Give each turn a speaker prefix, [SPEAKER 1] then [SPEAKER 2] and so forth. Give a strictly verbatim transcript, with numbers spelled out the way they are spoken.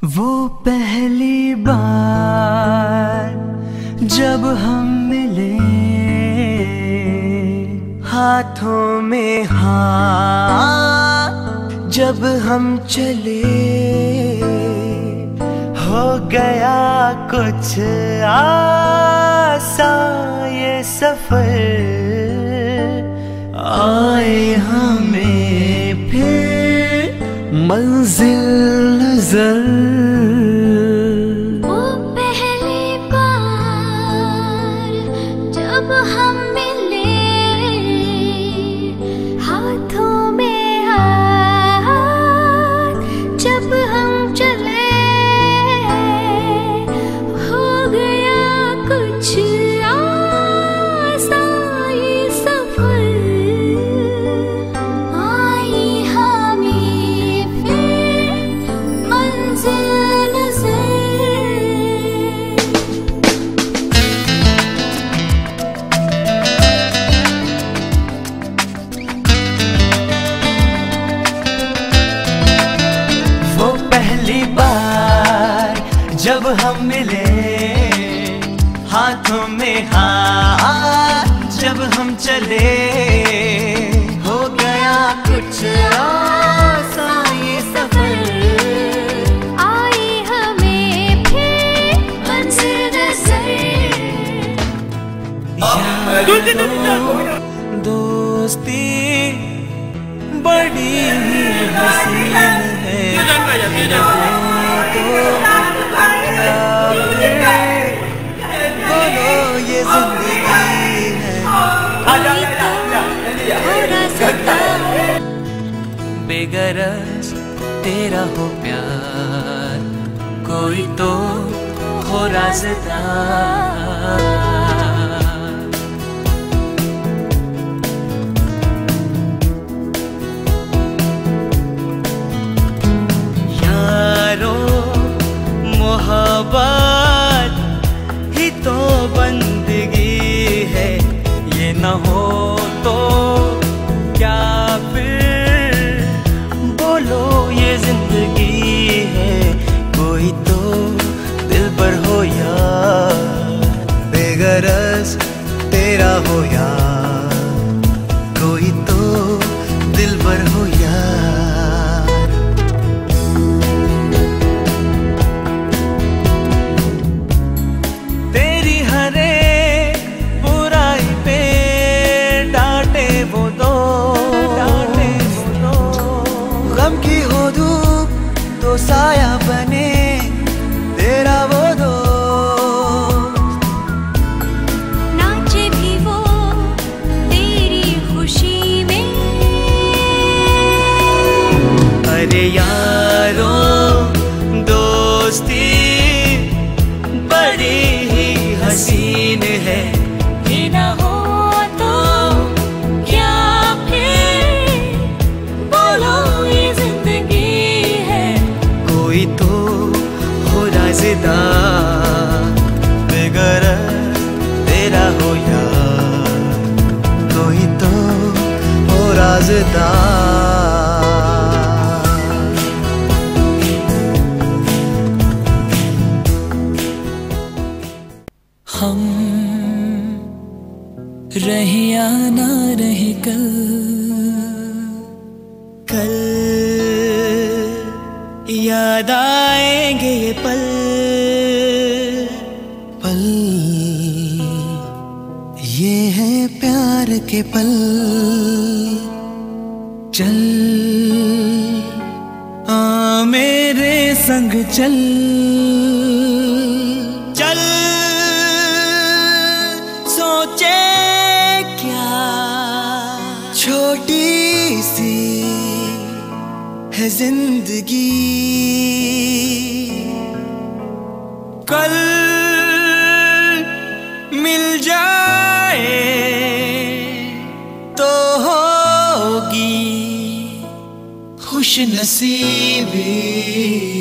[SPEAKER 1] वो पहली बार जब हम मिले, हाथों में हाथ जब हम चले, हो गया कुछ आसान ये सफर, आए हमें फिर मंजिल नजर।
[SPEAKER 2] वो पहली बार जब हम मिले, हाथों में हाथ जब हम चले, हो गया कुछ आसान ये सफर, आई हमें फिर मंजिल नजर।
[SPEAKER 1] वो पहली बार जब हम मिले, हाथों में हाथ जब हम चले, हो गया कुछ आसान ये सफर,
[SPEAKER 2] आई हमें फिर मंजिल नजर।
[SPEAKER 1] दोस्ती बड़ी ही हसीन है, बोलो ये जिंदगी है, बेगरज तेरा हो प्यार, कोई तो हो राज़दार। मोहब्बत ही तो बंदगी है, ये न हो तो क्या फिर, बोलो ये जिंदगी है, कोई तो दिलबर हो यार, बेगरज तेरा हो यार, कोई तो दिलबर हो यार। गम की हो धूप तो साया बने तेरा वो दोस्त,
[SPEAKER 2] नाचे भी वो तेरी खुशी में।
[SPEAKER 1] अरे यारों दोस्ती बड़ी ही हसीन है,
[SPEAKER 2] ये न हो तो क्या फिर, बोलो ये जिंदगी है,
[SPEAKER 1] कोई तो हो राज़दार, बेगरज तेरा हो यार, कोई तो हो राज़दार। हम रहे या ना रहे कल, कल याद आएंगे ये पल, पल ये है प्यार के पल, चल आ मेरे संग चल, चल सोचे क्या छोटी सी है जिंदगी, कल मिल जाए तो होगी खुश नसीबी।